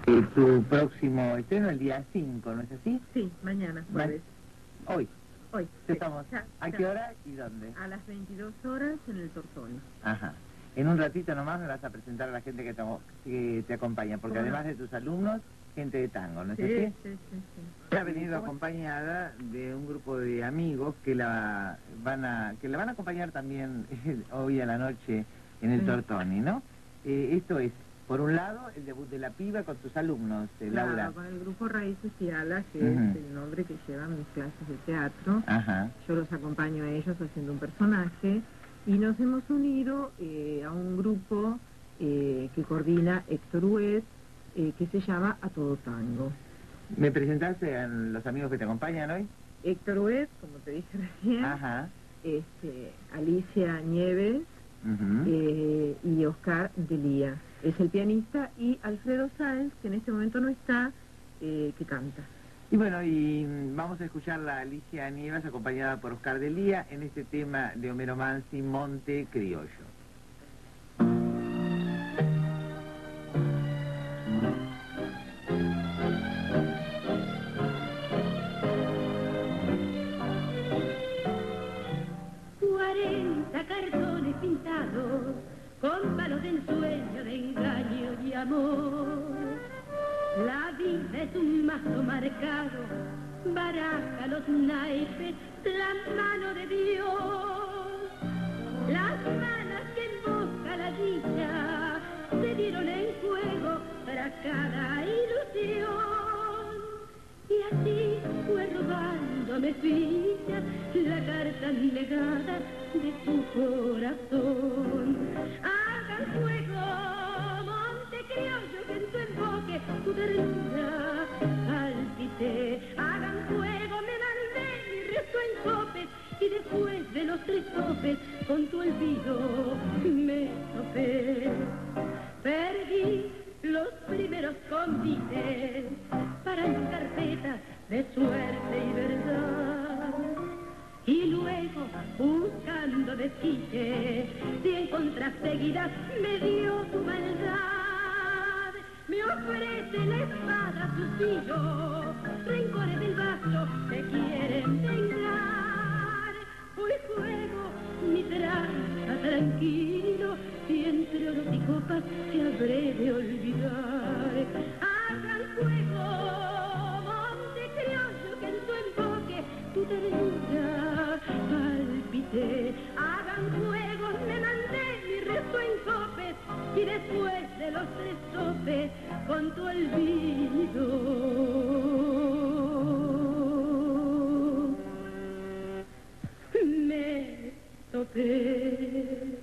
Tu próximo estreno el día 5, ¿no es así? Sí, mañana, jueves. Hoy. Hoy. Estamos. Ya, ¿A qué hora y dónde? A las 22 horas en el Tortoni. Ajá. En un ratito nomás me vas a presentar a la gente que te acompaña, porque además de tus alumnos, gente de tango, ¿no es así? Sí. Ha venido acompañada de un grupo de amigos que la van a acompañar también hoy a la noche en el Tortoni, ¿no? Esto es, por un lado, el debut de la piba con tus alumnos, Claro, Laura. con el grupo Raíces y Alas, que es el nombre que llevan mis clases de teatro. Ajá. Yo los acompaño a ellos haciendo un personaje y nos hemos unido a un grupo que coordina Héctor Huet, que se llama A Todo Tango. ¿Me presentaste a los amigos que te acompañan hoy? Héctor Huet, como te dije recién, Ajá. Alicia Nieves y Oscar Delía. Es el pianista, y Alfredo Sáenz, que en este momento no está, que canta. Y bueno, y vamos a escuchar a Alicia Nieves acompañada por Oscar Delía en este tema de Homero Mansi, Monte Criollo. Cartones pintados con palos de ensueño, de engaño y amor. La vida es un mazo marcado, baraja los naipes, la mano de Dios. Las manos que invoca la dicha se dieron en juego para cada ilusión. Y así fue robándome ficha la carta negada de tu corazón. Hagan fuego, monte criollo, que en tu enfoque tu ternura palpite. Hagan fuego, me mandé mi resto en copes, y después de los 3 topes con tu olvido me topé. Perdí los primeros convites para las carpetas de suerte y verdad. Y luego, buscando desquite, si encontras seguidas, me dio tu maldad. Me ofrece la espada su filo, rencores del vaso te quieren vengar. Hoy juego mi tranza tranquilo, y entre oros y copas te habré de olvidar. Hagan fuego, monte criollo, que en tu enfoque tu ternura palpite. Hagan fuego, me mandé mi resto en copes, y después de los 3 topes con tu olvido me topé.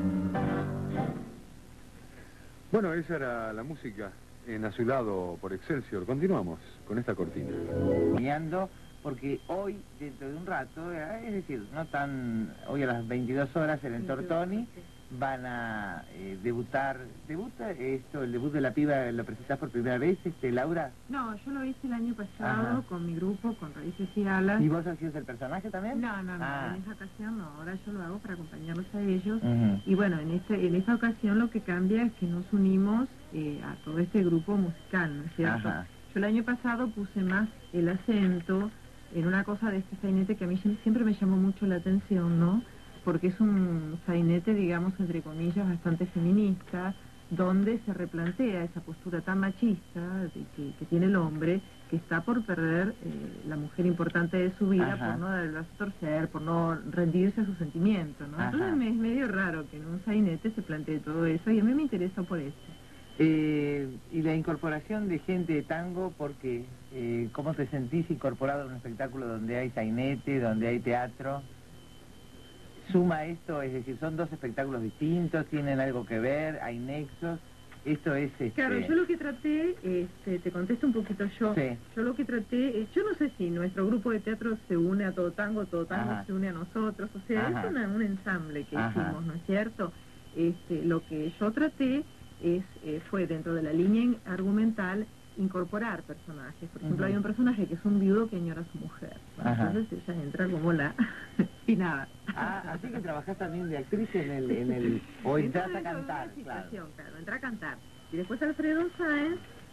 Bueno, esa era la música en Azulado por Excelsior. Continuamos con esta cortina. Porque hoy, dentro de un rato, es decir, no tan... Hoy a las 22 horas en el Tortoni van a debutar... ¿Debuta esto, el debut de la piba, lo presentás por primera vez, Laura? No, yo lo hice el año pasado con mi grupo, con Raíces y Alas. ¿Y vos hacías el personaje también? No, en esa ocasión no, ahora yo lo hago para acompañarlos a ellos. Y bueno, en esta ocasión lo que cambia es que nos unimos a todo este grupo musical, ¿no es cierto? Yo el año pasado puse más el acento en una cosa de este sainete que a mí siempre me llamó mucho la atención, ¿no? Porque es un sainete, digamos, entre comillas, bastante feminista, donde se replantea esa postura tan machista que tiene el hombre, que está por perder la mujer importante de su vida, por no dar el brazo a torcer, por no rendirse a sus sentimientos, ¿no? Entonces es medio raro que en un sainete se plantee todo eso, y a mí me interesa por eso. Y la incorporación de gente de tango, porque ¿cómo te sentís incorporado en un espectáculo donde hay sainete, donde hay teatro? ¿Suma esto? Es decir, ¿son 2 espectáculos distintos? ¿Tienen algo que ver? ¿Hay nexos? Esto es... Claro, yo lo que traté, te contesto un poquito yo. Sí. Yo lo que traté, yo no sé si nuestro grupo de teatro se une a Todo Tango se une a nosotros, o sea, es un ensamble que hicimos, ¿no es cierto? Lo que yo traté fue dentro de la línea argumental incorporar personajes. Por ejemplo, hay un personaje que es un viudo que añora a su mujer. Entonces ella entra como la finada. Así que trabajás también de actriz o entras a cantar, claro. Entra a cantar. Y después Alfredo Sáenz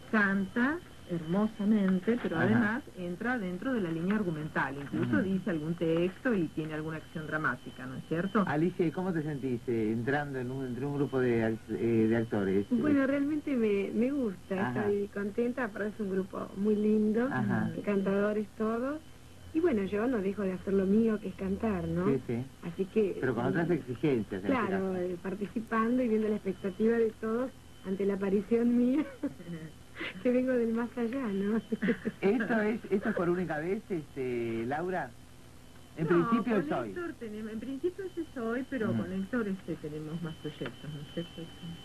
canta hermosamente, pero además entra dentro de la línea argumental, incluso dice algún texto y tiene alguna acción dramática, ¿no es cierto? Alicia, ¿y cómo te sentís entrando entre un grupo de actores? Bueno, realmente me gusta, estoy contenta, aparte es un grupo muy lindo, cantadores todos, y bueno, yo no dejo de hacer lo mío, que es cantar, ¿no? Sí, sí. Así que... Pero con otras exigencias. Claro, participando y viendo la expectativa de todos ante la aparición mía. Que vengo del más allá, ¿no? ¿Esto es por única vez, Laura? En principio es hoy. En principio es hoy, pero con Héctor tenemos más proyectos, ¿no es cierto?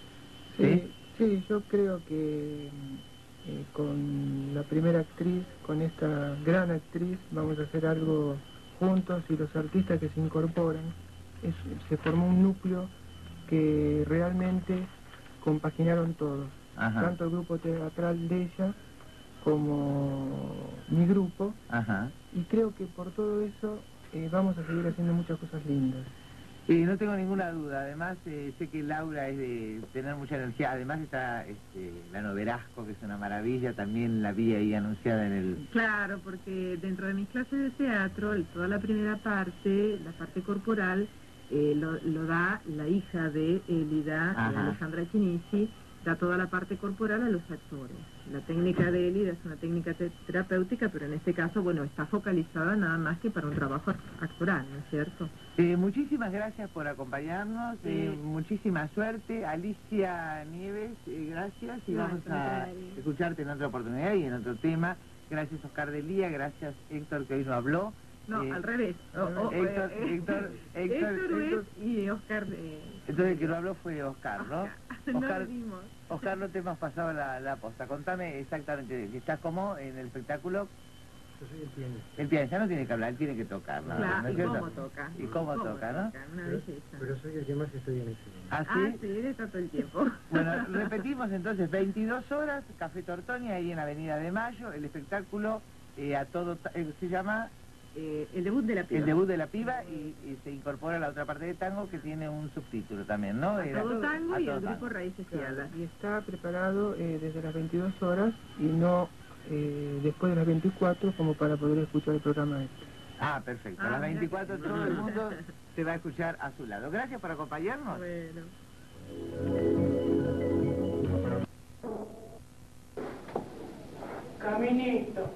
Sí, yo creo que con la primera actriz, con esta gran actriz, vamos a hacer algo juntos, y los artistas que se incorporan, se formó un núcleo que realmente compaginaron todos. Tanto el grupo teatral de ella como mi grupo, y creo que por todo eso vamos a seguir haciendo muchas cosas lindas. No tengo ninguna duda, además sé que Laura es de tener mucha energía, además está la Noverasco, que es una maravilla, también la vi ahí anunciada en el... Claro, porque dentro de mis clases de teatro, toda la primera parte, la parte corporal, lo da la hija de Elida, Alejandra Chinisi, da toda la parte corporal a los actores. La técnica de Elida es una técnica terapéutica, pero en este caso, bueno, está focalizada nada más que para un trabajo actoral, ¿no es cierto? Muchísimas gracias por acompañarnos, muchísima suerte. Alicia Nieves, gracias, y vamos a escucharte en otra oportunidad y en otro tema. Gracias, Oscar Delía, gracias, Héctor, que hoy no habló. No, al revés. Héctor y Oscar... Entonces el que no habló fue Oscar, ¿no? Oscar, Oscar, no te hemos pasado la posta. Contame exactamente, ¿estás como en el espectáculo? Yo soy el pianista. El pianista no tiene que hablar, él tiene que tocar, ¿no? Claro, ¿no es y cierto? cómo toca. Y cómo toca, ¿no? Una belleza. Pero soy el que más estoy en escena. ¿Ah, sí? Sí, está todo el tiempo. Bueno, repetimos entonces, 22 horas, Café Tortoni, ahí en Avenida de Mayo, el espectáculo se llama... el debut de la piba. El debut de la piba, y se incorpora la otra parte de tango que tiene un subtítulo también, ¿no? Todo tango y el grupo Raíces Fiadas. Y está preparado desde las 22 horas y no después de las 24, como para poder escuchar el programa este. Ah, perfecto. A las 24 todo el mundo se va a escuchar a su lado. Gracias por acompañarnos. Bueno. Caminito.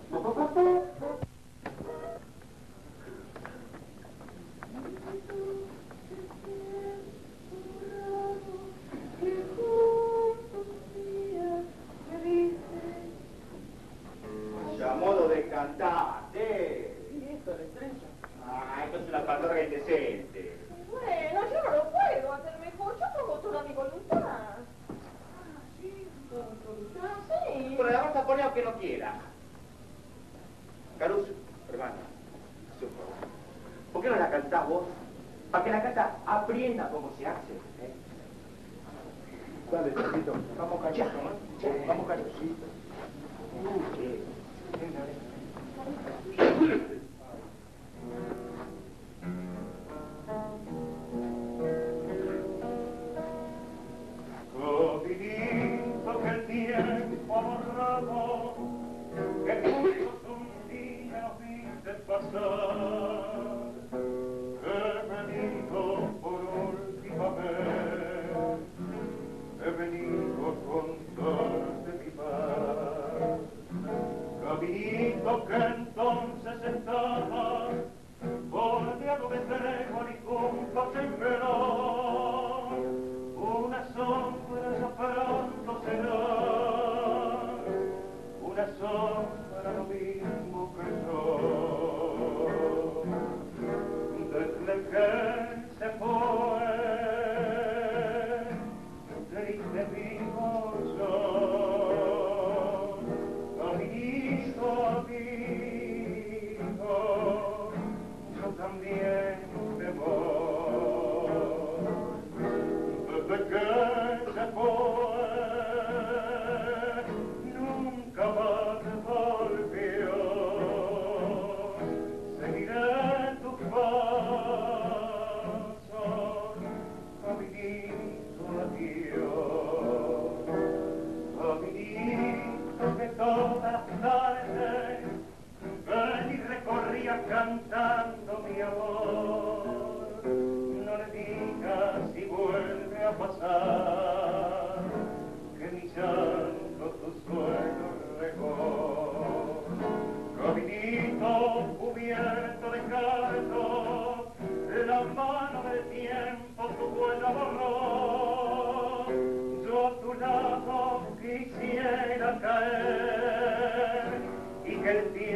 A modo de cantar, ¿y esto es estrecho? Ah, esto es una pandorga indecente. Bueno, yo no lo puedo hacer mejor, yo pongo toda mi voluntad. Ah, sí, toda mi voluntad, sí. Bueno, la vas a poner aunque no quiera. Caruso, hermano, ¿por qué no la cantás vos? Para que la canta aprenda cómo se hace. Dale, Chapito. Vamos callado, ¿no? Vamos callado. Venga, Copilito que el tiempo ha borrado, que juntos un día viste pasar, he venido por última vez, he venido a contarte mi paz. Caminito que entonces estaba bordeado de trébol y juntos en verón, una sombra ya pronto será, una sombra lo mismo que yo. Desde que se fue, triste vivo yo. Caminito a mí, que el tiempo